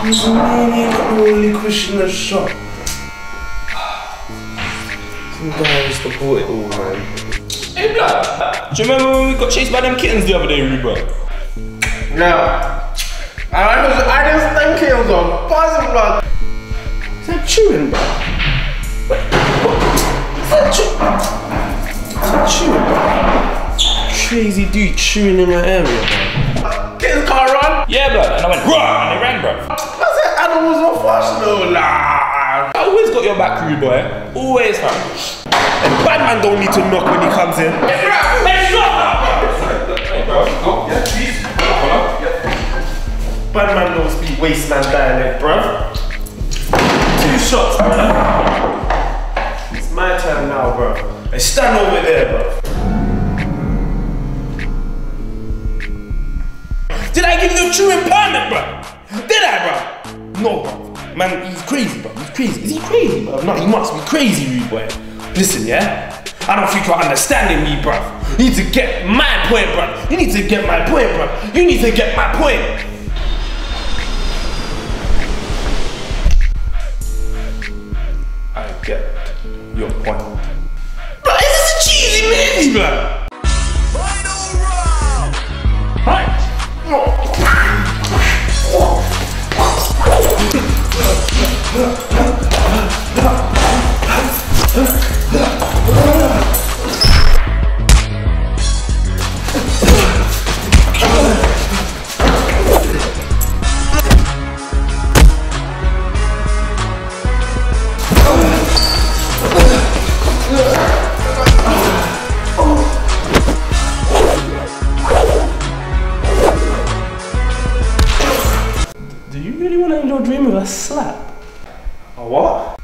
He's really got the only cushion in the shop. Some guys to bought it all, man. Hey, blood. Do you remember when we got chased by them kittens the other day, Reba? Yeah. I just think it was on buzzing, blood. Is that chewing, bro? Is that chewing, bro? Crazy dude chewing in my area, bro. Kittens can't run? Yeah, blood. And I went, rah! And they ran, bro. I said animals are fast, no, nah. I always got your back, rude boy. Always, fam. And bad man don't need to knock when he comes in. Let's go! Hey, bro. Yeah, please. Bad man don't speak wasteland dialect, bruv. 2 shots, bruv. It's my turn now, bruv. I stand over there, bruv. Did I give you a true permit, bro? Did I, bro? No, bro. Man, he's crazy, bro. He's crazy. Is he crazy, bro? No, he must be crazy, rude boy. Listen, yeah? I don't think you're understanding me, bro. You need to get my point, bro. You need to get my point, bro. You need to get my point. I get your point. Bro, this is a cheesy movie, bro. Right. Do you really want to end your dream with a slap? A what?